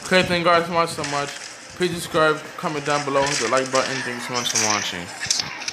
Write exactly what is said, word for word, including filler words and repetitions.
Okay, thank you guys so much so much. Please subscribe, comment down below, hit the like button. Thanks so much for watching.